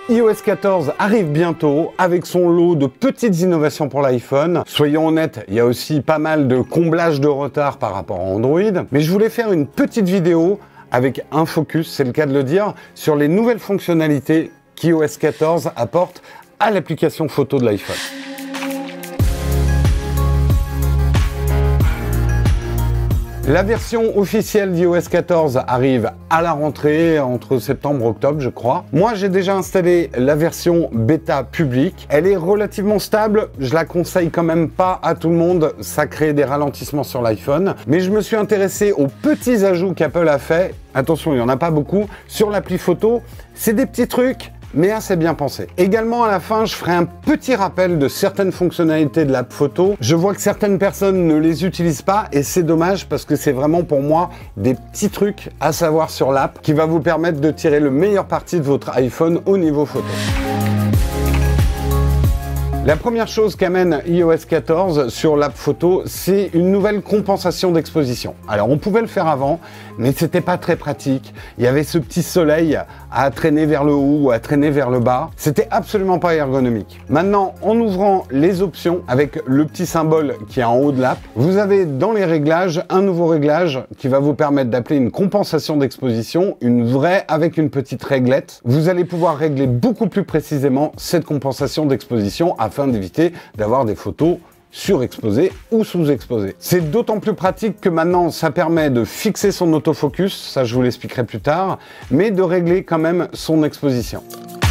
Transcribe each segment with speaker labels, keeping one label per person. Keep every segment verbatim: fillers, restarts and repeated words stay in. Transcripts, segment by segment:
Speaker 1: i O S quatorze arrive bientôt avec son lot de petites innovations pour l'iPhone. Soyons honnêtes, il y a aussi pas mal de comblage de retard par rapport à Android. Mais je voulais faire une petite vidéo avec un focus, c'est le cas de le dire, sur les nouvelles fonctionnalités qu'i O S quatorze apporte à l'application photo de l'iPhone. La version officielle d'i O S quatorze arrive à la rentrée, entre septembre et octobre, je crois. Moi, j'ai déjà installé la version bêta publique. Elle est relativement stable. Je la conseille quand même pas à tout le monde. Ça crée des ralentissements sur l'iPhone. Mais je me suis intéressé aux petits ajouts qu'Apple a fait. Attention, il n'y en a pas beaucoup. Sur l'appli photo, c'est des petits trucs, mais assez bien pensé. Également, à la fin, je ferai un petit rappel de certaines fonctionnalités de l'app photo. Je vois que certaines personnes ne les utilisent pas et c'est dommage parce que c'est vraiment pour moi des petits trucs à savoir sur l'app qui va vous permettre de tirer le meilleur parti de votre iPhone au niveau photo. La première chose qu'amène i O S quatorze sur l'app photo, c'est une nouvelle compensation d'exposition. Alors on pouvait le faire avant, mais c'était pas très pratique. Il y avait ce petit soleil à traîner vers le haut ou à traîner vers le bas. C'était absolument pas ergonomique. Maintenant, en ouvrant les options avec le petit symbole qui est en haut de l'app, vous avez dans les réglages un nouveau réglage qui va vous permettre d'appeler une compensation d'exposition, une vraie avec une petite réglette. Vous allez pouvoir régler beaucoup plus précisément cette compensation d'exposition afin d'éviter d'avoir des photos surexposées ou sous-exposées. C'est d'autant plus pratique que maintenant ça permet de fixer son autofocus, ça je vous l'expliquerai plus tard, mais de régler quand même son exposition.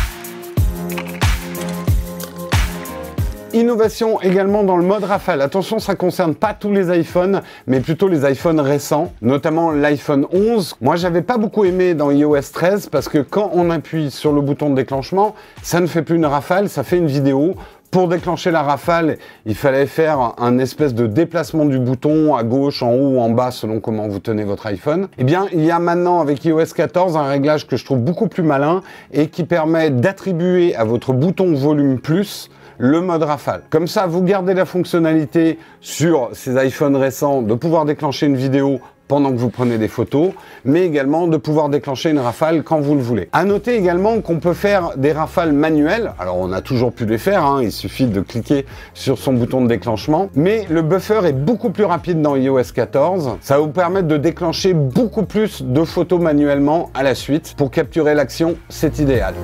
Speaker 1: Innovation également dans le mode rafale. Attention, ça concerne pas tous les iPhones, mais plutôt les iPhones récents, notamment l'iPhone onze. Moi, j'avais pas beaucoup aimé dans i O S treize parce que quand on appuie sur le bouton de déclenchement, ça ne fait plus une rafale, ça fait une vidéo. Pour déclencher la rafale, il fallait faire un espèce de déplacement du bouton à gauche, en haut ou en bas, selon comment vous tenez votre iPhone. Eh bien, il y a maintenant avec i O S quatorze un réglage que je trouve beaucoup plus malin et qui permet d'attribuer à votre bouton volume plus le mode rafale. Comme ça, vous gardez la fonctionnalité sur ces iPhones récents de pouvoir déclencher une vidéo pendant que vous prenez des photos, mais également de pouvoir déclencher une rafale quand vous le voulez. À noter également qu'on peut faire des rafales manuelles. Alors, on a toujours pu les faire, hein, il suffit de cliquer sur son bouton de déclenchement, mais le buffer est beaucoup plus rapide dans i O S quatorze. Ça va vous permettre de déclencher beaucoup plus de photos manuellement à la suite. Pour capturer l'action, c'est idéal.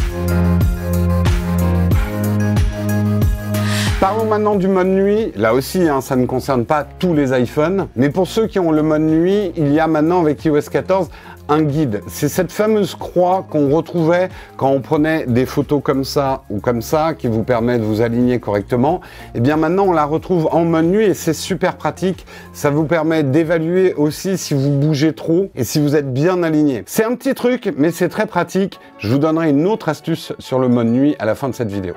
Speaker 1: Parlons maintenant du mode nuit. Là aussi, hein, ça ne concerne pas tous les iPhones. Mais pour ceux qui ont le mode nuit, il y a maintenant avec i O S quatorze un guide. C'est cette fameuse croix qu'on retrouvait quand on prenait des photos comme ça ou comme ça, qui vous permet de vous aligner correctement. Et bien maintenant, on la retrouve en mode nuit et c'est super pratique. Ça vous permet d'évaluer aussi si vous bougez trop et si vous êtes bien aligné. C'est un petit truc, mais c'est très pratique. Je vous donnerai une autre astuce sur le mode nuit à la fin de cette vidéo.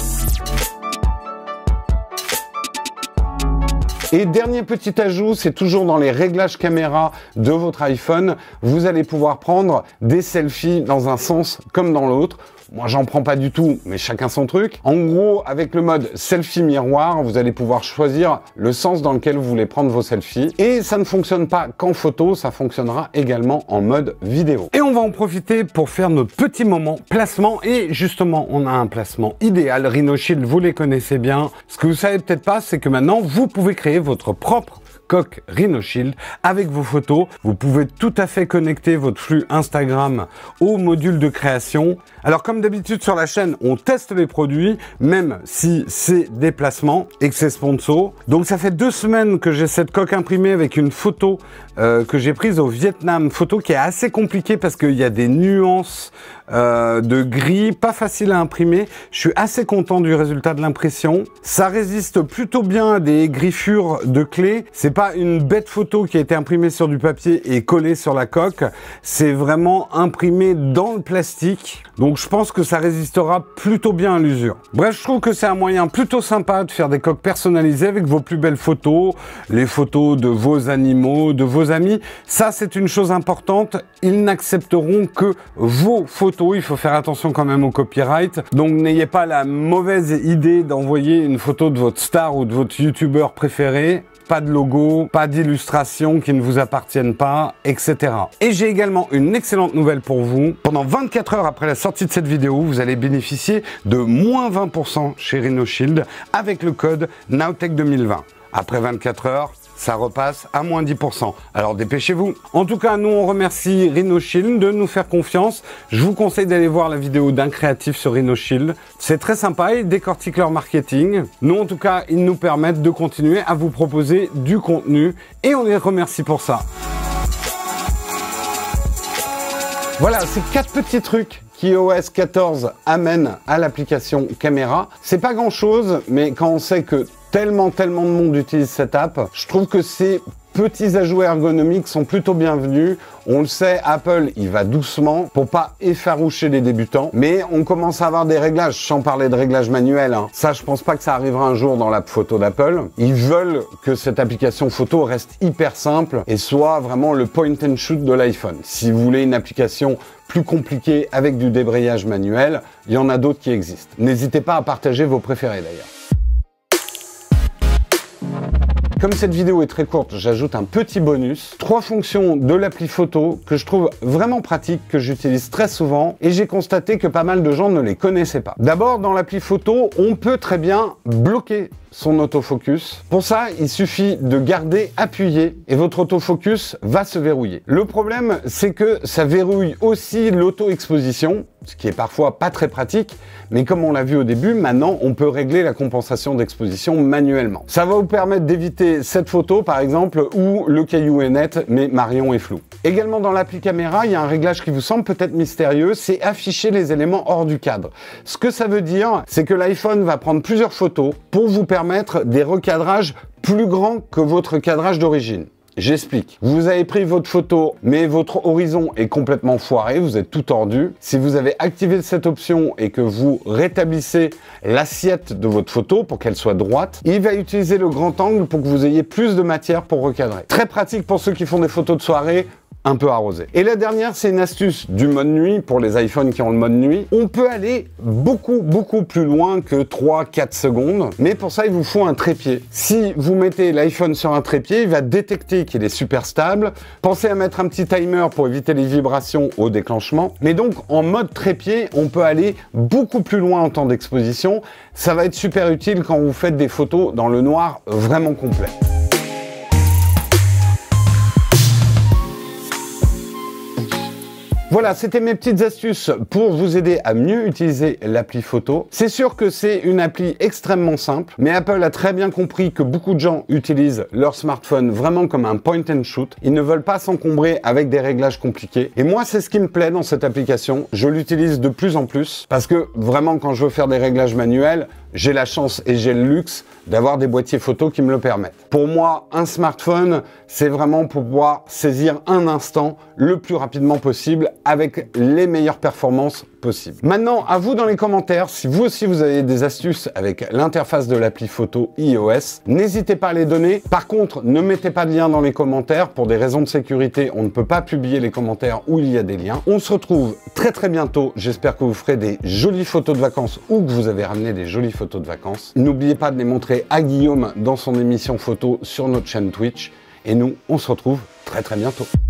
Speaker 1: Et dernier petit ajout, c'est toujours dans les réglages caméra de votre iPhone, vous allez pouvoir prendre des selfies dans un sens comme dans l'autre. Moi, j'en prends pas du tout, mais chacun son truc. En gros, avec le mode selfie miroir, vous allez pouvoir choisir le sens dans lequel vous voulez prendre vos selfies. Et ça ne fonctionne pas qu'en photo, ça fonctionnera également en mode vidéo. Et on va en profiter pour faire notre petit moment placement. Et justement, on a un placement idéal. RhinoShield, vous les connaissez bien. Ce que vous savez peut-être pas, c'est que maintenant, vous pouvez créer votre propre coque RhinoShield avec vos photos. Vous pouvez tout à fait connecter votre flux Instagram au module de création. Alors comme d'habitude sur la chaîne, on teste les produits, même si c'est des placements et que c'est sponsor. Donc ça fait deux semaines que j'ai cette coque imprimée avec une photo euh, que j'ai prise au Vietnam. Photo qui est assez compliquée parce qu'il y a des nuances euh, de gris, pas facile à imprimer. Je suis assez content du résultat de l'impression. Ça résiste plutôt bien à des griffures de clés. C'est pas une bête photo qui a été imprimée sur du papier et collée sur la coque. C'est vraiment imprimé dans le plastique. Donc je pense que ça résistera plutôt bien à l'usure. Bref, je trouve que c'est un moyen plutôt sympa de faire des coques personnalisées avec vos plus belles photos, les photos de vos animaux, de vos amis. Ça, c'est une chose importante. Ils n'accepteront que vos photos. Il faut faire attention quand même au copyright. Donc n'ayez pas la mauvaise idée d'envoyer une photo de votre star ou de votre youtubeur préféré. Pas de logo, photos, pas d'illustrations qui ne vous appartiennent pas, et cetera. Et j'ai également une excellente nouvelle pour vous. Pendant vingt-quatre heures après la sortie de cette vidéo, vous allez bénéficier de moins vingt pour cent chez RhinoShield avec le code Nowtech deux mille vingt. Après vingt-quatre heures, ça repasse à moins dix pour cent. Alors dépêchez-vous. En tout cas, nous on remercie RhinoShield de nous faire confiance. Je vous conseille d'aller voir la vidéo d'un créatif sur RhinoShield. C'est très sympa, ils décortiquent leur marketing. Nous en tout cas, ils nous permettent de continuer à vous proposer du contenu et on les remercie pour ça. Voilà, c'est quatre petits trucs qu'iOS quatorze amène à l'application caméra. C'est pas grand chose, mais quand on sait que tellement, tellement de monde utilise cette app, je trouve que ces petits ajouts ergonomiques sont plutôt bienvenus. On le sait, Apple, il va doucement pour pas effaroucher les débutants, mais on commence à avoir des réglages, sans parler de réglages manuels. Hein. Ça, je pense pas que ça arrivera un jour dans l'app photo d'Apple. Ils veulent que cette application photo reste hyper simple et soit vraiment le point and shoot de l'iPhone. Si vous voulez une application plus compliquée avec du débrayage manuel, il y en a d'autres qui existent. N'hésitez pas à partager vos préférés d'ailleurs. Comme cette vidéo est très courte, j'ajoute un petit bonus. Trois fonctions de l'appli photo que je trouve vraiment pratiques, que j'utilise très souvent et j'ai constaté que pas mal de gens ne les connaissaient pas. D'abord, dans l'appli photo, on peut très bien bloquer son autofocus. Pour ça, il suffit de garder appuyé et votre autofocus va se verrouiller. Le problème, c'est que ça verrouille aussi l'auto-exposition, ce qui est parfois pas très pratique, mais comme on l'a vu au début, maintenant, on peut régler la compensation d'exposition manuellement. Ça va vous permettre d'éviter cette photo, par exemple, où le caillou est net, mais Marion est flou. Également dans l'appli caméra, il y a un réglage qui vous semble peut-être mystérieux, c'est afficher les éléments hors du cadre. Ce que ça veut dire, c'est que l'iPhone va prendre plusieurs photos pour vous permettre des recadrages plus grands que votre cadrage d'origine. J'explique. Vous avez pris votre photo, mais votre horizon est complètement foiré, vous êtes tout tordu. Si vous avez activé cette option et que vous rétablissez l'assiette de votre photo pour qu'elle soit droite, il va utiliser le grand angle pour que vous ayez plus de matière pour recadrer. Très pratique pour ceux qui font des photos de soirée, un peu arrosé. Et la dernière, c'est une astuce du mode nuit pour les iPhones qui ont le mode nuit. On peut aller beaucoup, beaucoup plus loin que trois à quatre secondes, mais pour ça, il vous faut un trépied. Si vous mettez l'iPhone sur un trépied, il va détecter qu'il est super stable. Pensez à mettre un petit timer pour éviter les vibrations au déclenchement. Mais donc, en mode trépied, on peut aller beaucoup plus loin en temps d'exposition. Ça va être super utile quand vous faites des photos dans le noir vraiment complet. Voilà, c'était mes petites astuces pour vous aider à mieux utiliser l'appli photo. C'est sûr que c'est une appli extrêmement simple, mais Apple a très bien compris que beaucoup de gens utilisent leur smartphone vraiment comme un point and shoot. Ils ne veulent pas s'encombrer avec des réglages compliqués. Et moi, c'est ce qui me plaît dans cette application. Je l'utilise de plus en plus parce que vraiment, quand je veux faire des réglages manuels, j'ai la chance et j'ai le luxe d'avoir des boîtiers photo qui me le permettent. Pour moi, un smartphone, c'est vraiment pour pouvoir saisir un instant le plus rapidement possible avec les meilleures performances possibles. Maintenant, à vous dans les commentaires, si vous aussi vous avez des astuces avec l'interface de l'appli photo iOS, n'hésitez pas à les donner. Par contre, ne mettez pas de lien dans les commentaires. Pour des raisons de sécurité, on ne peut pas publier les commentaires où il y a des liens. On se retrouve très très bientôt. J'espère que vous ferez des jolies photos de vacances ou que vous avez ramené des jolies photos de vacances. N'oubliez pas de les montrer à Guillaume dans son émission photo sur notre chaîne Twitch. Et nous, on se retrouve très très bientôt.